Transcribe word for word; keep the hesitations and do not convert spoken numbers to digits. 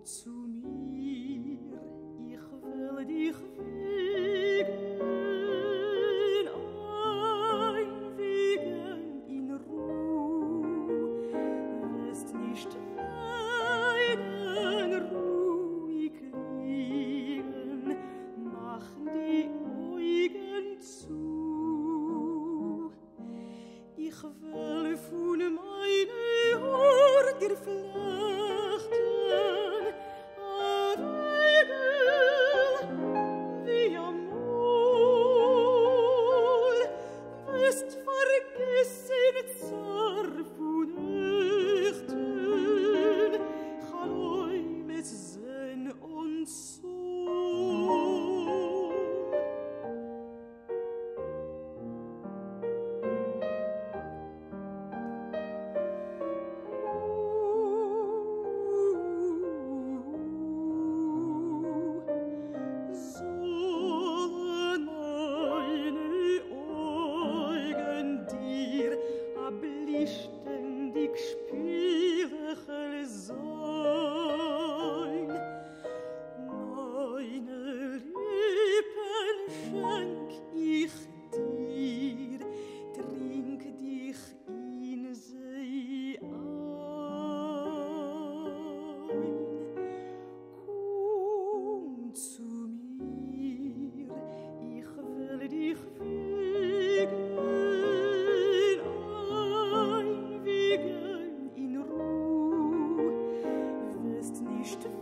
zu mir, ich will dich wiegen, einwiegen in Ruhe, wirst nicht weinen, ruhig liegen, mach die Augen zu. Ich will von meine Ohr dir flechten, ein Engel wie am Mol, wirst vergessen Zarf und Nächten, Chaläume Sinn und Sohn. Sollen meine Augen dir ablichtendig Spielechel sein, meine Lippen schenk ich dir, trink dich in sie ein. Komm zu mir, ich will dich wiegen, einwiegen in Ruhe, wirst nicht